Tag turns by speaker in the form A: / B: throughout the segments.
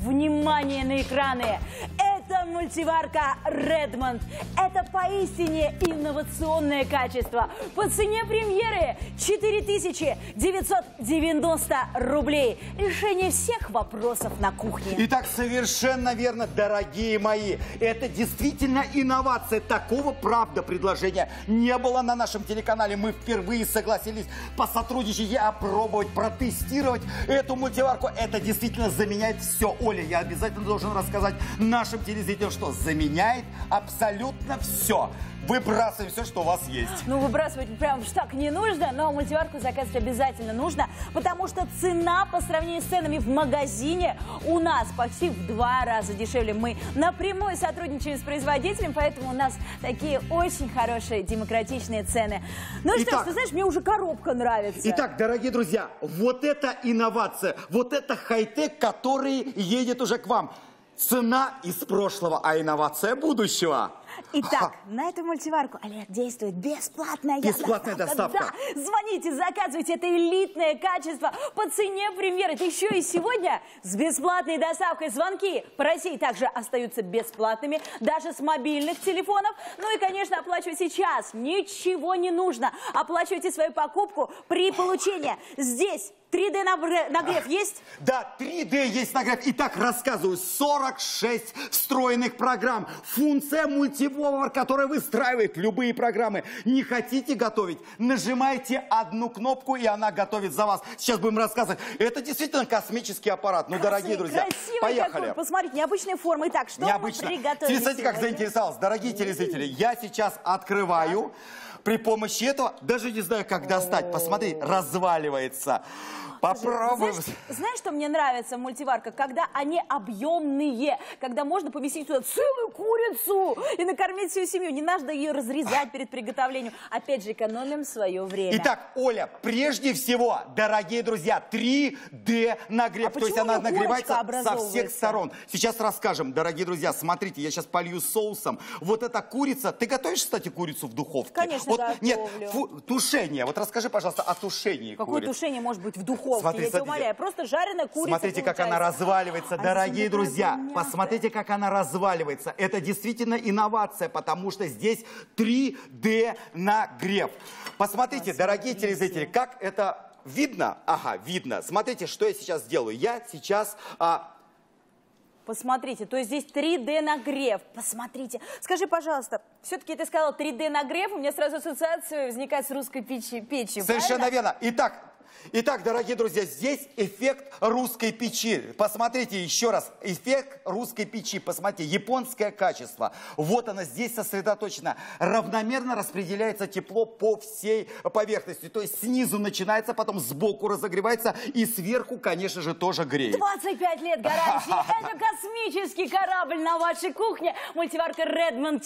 A: внимание на экраны. Это мультиварка Redmond. Это поистине инновационное качество. По цене премьеры 4990 рублей. Решение всех вопросов на кухне.
B: Итак, совершенно верно, дорогие мои. Это действительно инновация. Такого, правда, предложения не было на нашем телеканале. Мы впервые согласились посотрудничать и опробовать, протестировать эту мультиварку. Это действительно заменяет все. Оля, я обязательно должен рассказать нашим телезрителям, что заменяет абсолютно все. Выбрасываем все, что у вас есть.
A: Ну, выбрасывать прям так не нужно, но мультиварку заказывать обязательно нужно, потому что цена по сравнению с ценами в магазине у нас почти в 2 раза дешевле. Мы напрямую сотрудничаем с производителем, поэтому у нас такие очень хорошие демократичные цены. Ну и что ж, ты знаешь, мне уже коробка нравится.
B: Итак, дорогие друзья, вот это инновация, вот это хай-тек, который едет уже к вам. Цена из прошлого, а инновация будущего.
A: Итак, на эту мультиварку, Олег, действует бесплатная
B: доставка.
A: Да. Звоните, заказывайте, это элитное качество по цене премьеры. Это еще и сегодня с бесплатной доставкой. Звонки по России также остаются бесплатными, даже с мобильных телефонов. Ну и, конечно, оплачивать сейчас ничего не нужно. Оплачивайте свою покупку при получении. Здесь 3D нагрев есть?
B: Да, 3D есть нагрев. Итак, рассказываю. 46 встроенных программ. Функция мультивовар, которая выстраивает любые программы. Не хотите готовить? Нажимаете одну кнопку, и она готовит за вас. Сейчас будем рассказывать. Это действительно космический аппарат. Ну, дорогие друзья, поехали.
A: Какой. Посмотрите, необычные формы. Итак, что мы приготовили?
B: Смотрите, как заинтересовалась. Дорогие телезрители, я сейчас открываю. При помощи этого, даже не знаю, как достать. Посмотри, разваливается. Попробуем.
A: Знаешь, что мне нравится в мультиварках? Когда они объемные, когда можно поместить туда целую курицу и накормить всю семью. Не надо ее разрезать перед приготовлением. Опять же, экономим свое время.
B: Итак, Оля, прежде всего, дорогие друзья, 3D нагрев. То есть она нагревается со всех сторон. Сейчас расскажем, дорогие друзья. Смотрите, я сейчас полью соусом. Вот эта курица. Ты готовишь, кстати, курицу в духовке?
A: Конечно,
B: вот,
A: готовлю.
B: Нет, тушение. Вот расскажи, пожалуйста, о тушении
A: Какое
B: курицы.
A: тушение может быть в духовке?
B: Смотри,
A: я тебя умоляю, просто жареная курица.
B: Смотрите, как она разваливается, дорогие друзья. Посмотрите, как она разваливается. Это действительно инновация, потому что здесь 3D нагрев. Посмотрите, дорогие телезрители, как это видно? Ага, видно. Смотрите, что я сейчас делаю. Я сейчас...
A: Посмотрите, то есть здесь 3D нагрев. Посмотрите. Скажи, пожалуйста, все-таки ты сказал 3D нагрев, у меня сразу ассоциация возникает с русской печью.
B: Совершенно верно. Итак, дорогие друзья, здесь эффект русской печи. Посмотрите еще раз. Эффект русской печи. Посмотрите, японское качество. Вот оно здесь сосредоточено. Равномерно распределяется тепло по всей поверхности. То есть снизу начинается, потом сбоку разогревается и сверху, конечно же, тоже греет.
A: 25 лет гарантии. Это космический корабль на вашей кухне. Мультиварка Redmond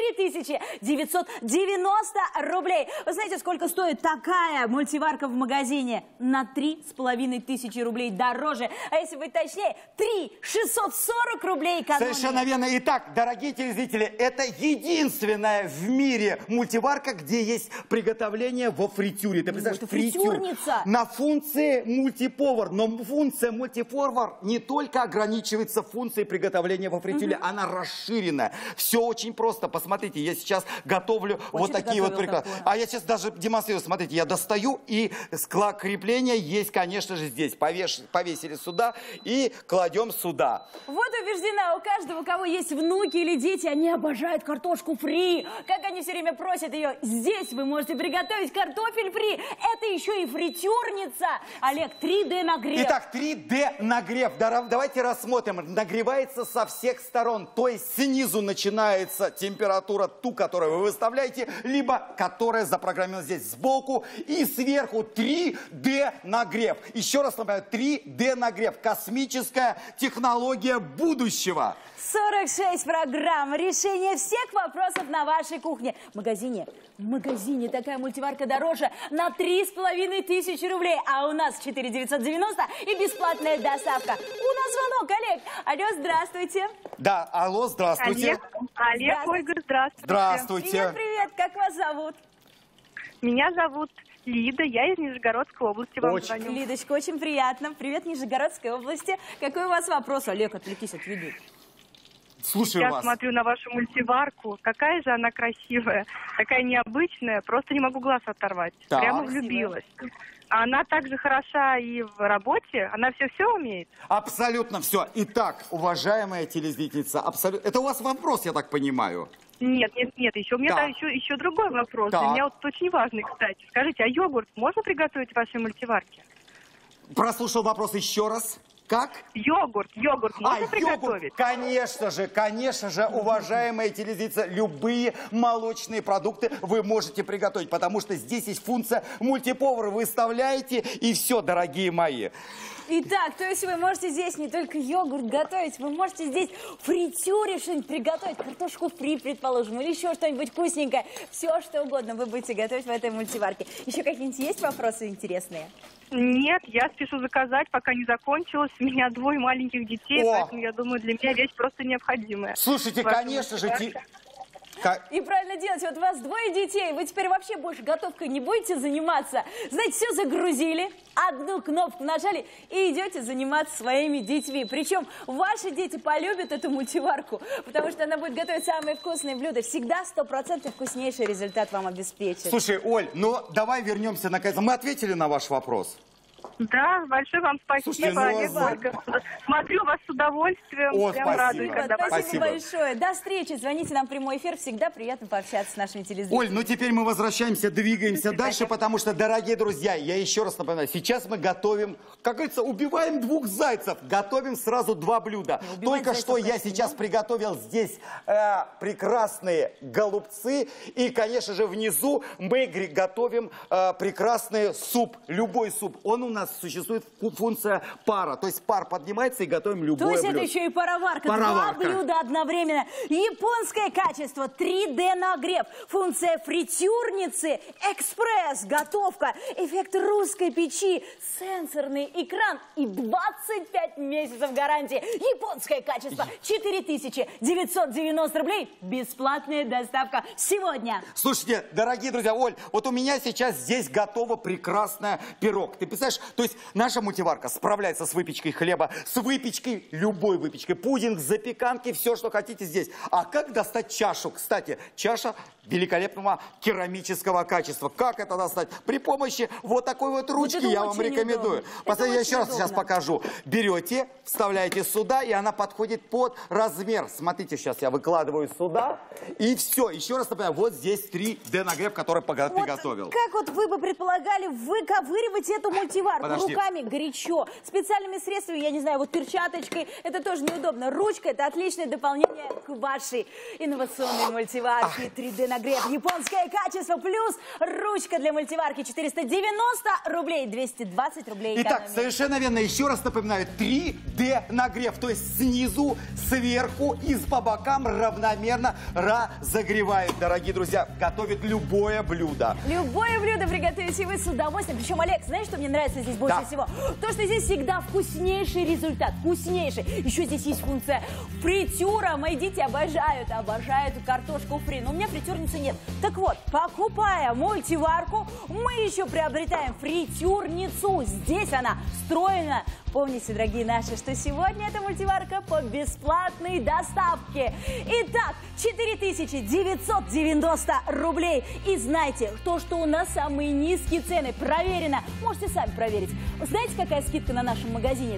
A: 4990 рублей. Вы знаете, сколько стоит такая мультиварка в магазине? На 3500 рублей дороже. А если быть точнее, 3640 рублей экономии.
B: Совершенно верно. Итак, дорогие телезрители, это единственная в мире мультиварка, где есть приготовление во фритюре. Ты представляешь,
A: фритюрница.
B: На функции мультиповар. Но функция мультиповар не только ограничивается функцией приготовления во фритюре, она расширена. Все очень просто. Посмотрите, я сейчас готовлю вот такие вот приклады. А я сейчас даже демонстрирую. Смотрите, я достаю и крепление есть, конечно же, здесь. Повесили сюда и кладем сюда.
A: Вот убеждена, у каждого, у кого есть внуки или дети, они обожают картошку фри. Как они все время просят ее. Здесь вы можете приготовить картофель фри. Это еще и фритюрница. Олег, 3D нагрев.
B: Итак, 3D нагрев. Давайте рассмотрим. Нагревается со всех сторон. То есть снизу начинается температура, ту, которую вы выставляете, либо которая запрограммирована здесь сбоку. И сверху 3D нагрев. Еще раз напоминаю, 3D нагрев. Космическая технология будущего.
A: 46 программ. Решение всех вопросов на вашей кухне. В магазине такая мультиварка дороже на 3500 рублей. А у нас 4990 и бесплатная доставка. У нас звонок, Олег. Алло, здравствуйте.
B: Да, алло, здравствуйте.
C: Олег, Ольга, здравствуйте.
B: Здравствуйте.
A: Привет, привет. Как вас зовут?
C: Меня зовут Лида, я из Нижегородской области вам
B: Очень.
C: звоню.
A: Лидочка, очень приятно. Привет, Нижегородской области. Какой у вас вопрос? Олег, отвлекись от виду.
B: Слушаю
C: Я
B: вас.
C: смотрю на вашу мультиварку. Какая же она красивая, такая необычная. Просто не могу глаз оторвать.
B: Так.
C: Прямо влюбилась. Она также хороша и в работе. Она все умеет.
B: Абсолютно все. Итак, уважаемая телезрительница, абсолютно. Это у вас вопрос, я так понимаю.
C: Нет. Еще у меня
B: Так.
C: еще другой вопрос.
B: Так.
C: Для меня вот очень важный, кстати. Скажите, а йогурт можно приготовить в вашей мультиварке?
B: Прослушал вопрос еще раз. Как?
C: Йогурт можно приготовить?
B: Конечно же, уважаемые телезрители, любые молочные продукты вы можете приготовить, потому что здесь есть функция мультиповара. Вы вставляете, и все, дорогие мои.
A: Итак, то есть вы можете здесь не только йогурт готовить, вы можете здесь в фритюре что-нибудь приготовить, картошку фри, предположим, или еще что-нибудь вкусненькое. Все, что угодно вы будете готовить в этой мультиварке. Еще какие-нибудь есть вопросы интересные?
C: Нет, я спешу заказать, пока не закончилось. У меня 2 маленьких детей, поэтому я думаю, для меня вещь просто необходимая.
B: Слушайте,
C: Ваша
B: конечно же...
C: мультиварка.
A: И правильно делать. Вот у вас 2 детей, вы теперь вообще больше готовкой не будете заниматься. Знаете, все загрузили, одну кнопку нажали и идете заниматься своими детьми. Причем ваши дети полюбят эту мультиварку, потому что она будет готовить самые вкусные блюда. Всегда 100% вкуснейший результат вам обеспечит.
B: Слушай, Оль, ну давай вернемся наконец. Мы ответили на ваш вопрос?
C: Да, большое вам спасибо.
B: Слушайте, ну,
C: Ольга. Смотрю вас с удовольствием.
B: О,
C: Прям
B: спасибо.
C: радует, когда вас
A: Спасибо
B: Спасибо.
A: большое. До встречи. Звоните нам в прямой эфир. Всегда приятно пообщаться с нашими телезрителями.
B: Оль, ну теперь мы возвращаемся, двигаемся дальше, потому что, дорогие друзья, я еще раз напоминаю, сейчас мы готовим, как говорится, убиваем 2 зайцев, готовим сразу 2 блюда.
A: убивать
B: Только что
A: зайцев
B: я
A: хотим,
B: сейчас
A: да?
B: приготовил здесь прекрасные голубцы, и, конечно же, внизу мы готовим прекрасный суп, любой суп. Он у нас существует функция пара, то есть пар поднимается и готовим любое
A: То есть
B: блюдо.
A: это еще и пароварка.
B: Пароварка.
A: 2 блюда одновременно. Японское качество, 3D нагрев, функция фритюрницы, экспресс, готовка, эффект русской печи, сенсорный экран и 25 месяцев гарантии. Японское качество, 4990 рублей, бесплатная доставка сегодня.
B: Слушайте, дорогие друзья, Оль, вот у меня сейчас здесь готово прекрасное пирог. Ты представляешь, то есть наша мультиварка справляется с выпечкой хлеба, с выпечкой, любой выпечкой, пудинг, запеканки, все, что хотите здесь. А как достать чашу? Кстати, чаша великолепного керамического качества. Как это достать? При помощи вот такой вот ручки
A: это
B: я вам
A: очень
B: рекомендую.
A: удобно.
B: Посмотрите, я
A: Это
B: еще раз
A: очень
B: сейчас
A: удобно.
B: покажу. Берете, вставляете сюда, и она подходит под размер. Смотрите, сейчас я выкладываю сюда, и все. Еще раз напоминаю, вот здесь 3D нагрев, который приготовил.
A: Как вот вы бы предполагали выковыривать эту мультиварку?
B: Подожди.
A: Руками горячо. Специальными средствами, я не знаю, вот перчаточкой, это тоже неудобно. Ручка — это отличное дополнение к вашей инновационной мультиварке. 3D нагрев, японское качество, плюс ручка для мультиварки 490 рублей, 220 рублей
B: Итак,
A: экономии.
B: совершенно верно. Еще раз напоминаю, 3D нагрев. То есть снизу, сверху и по бокам равномерно разогревает, дорогие друзья. Готовит любое блюдо.
A: Любое блюдо приготовите вы с удовольствием. Причем, Олег, знаешь, что мне нравится здесь больше
B: Да.
A: всего? То, что здесь всегда вкуснейший результат. Вкуснейший. Еще здесь есть функция фритюра. Мои дети обожают картошку фри. Но у меня фритюрницы нет. Так вот, покупая мультиварку, мы еще приобретаем фритюрницу. Здесь она встроена. Помните, дорогие наши, что сегодня эта мультиварка по бесплатной доставке. Итак, 4990 рублей. И знайте, то, что у нас самые низкие цены, проверено. Можете сами проверить. Знаете, какая скидка на нашем магазине?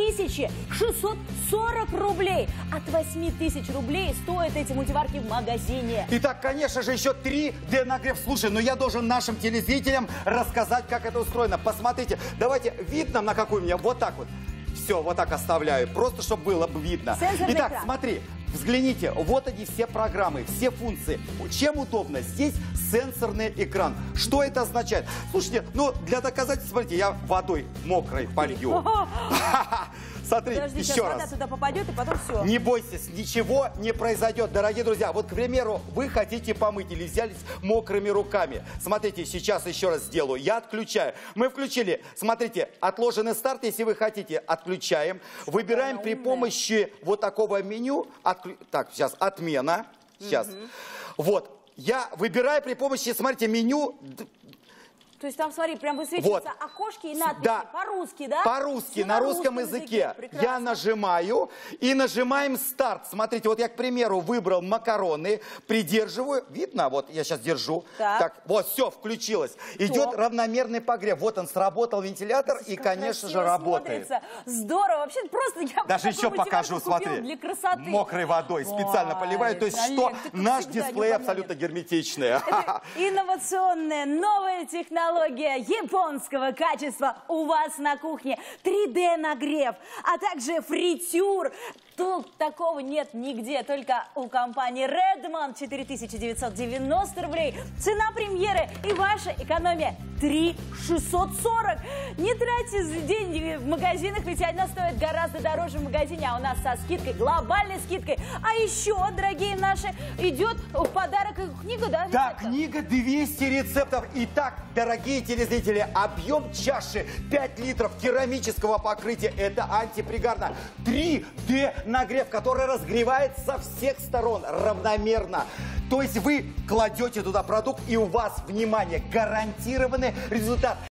A: 3640 рублей. От 8000 рублей стоят эти мультиварки в магазине.
B: Итак, конечно же, еще 3D нагрев. Слушай, но я должен нашим телезрителям рассказать, как это устроено. Посмотрите, давайте, видно, на какой у меня, вот так вот. Все, вот так оставляю, просто чтобы было бы видно.
A: Сенсорный
B: Итак,
A: экран.
B: смотри, взгляните, вот они все программы, все функции. Чем удобно? Здесь сенсорный экран. Что это означает? Слушайте, ну, для доказательства, смотрите, я водой мокрой полью. Смотри,
A: Подожди, сейчас
B: еще
A: вода
B: раз.
A: туда попадет, и потом все.
B: Не бойтесь, ничего не произойдет, дорогие друзья. Вот, к примеру, вы хотите помыть или взялись мокрыми руками. Смотрите, сейчас еще раз сделаю. Я отключаю. Мы включили. Смотрите, отложенный старт, если вы хотите, отключаем. Выбираем при помощи вот такого меню. Так, сейчас, отмена. Сейчас. Вот. Я выбираю при помощи, смотрите, меню.
A: То есть там, смотри, прям высвечиваются окошки и надписи по-русски, да?
B: По-русски, на русском языке. Я нажимаю и нажимаем старт. Смотрите, вот я, к примеру, выбрал макароны, придерживаю. Видно? Вот я сейчас держу. Так, вот, все, включилось. Идет равномерный погрев. Вот он, сработал вентилятор и, конечно же, работает.
A: Здорово. Вообще, просто я
B: даже еще покажу, смотри.
A: Для красоты.
B: Мокрой водой специально поливаю. То есть, что наш дисплей абсолютно герметичный.
A: Инновационная, новая технология японского качества у вас на кухне. 3D-нагрев, а также фритюр. Тут такого нет нигде, только у компании Redmond. 4990 рублей. Цена премьеры и ваша экономия 3640. Не тратьте деньги в магазинах, ведь она стоит гораздо дороже в магазине, а у нас со скидкой, глобальной скидкой. А еще, дорогие наши, идет в подарок книга, да?
B: Да, книга 200 рецептов. Итак, дорогие телезрители, объем чаши 5 литров керамического покрытия. Это антипригарно. 3D-нагрев, который разгревает со всех сторон равномерно. То есть вы кладете туда продукт, и у вас, внимание, гарантированный результат.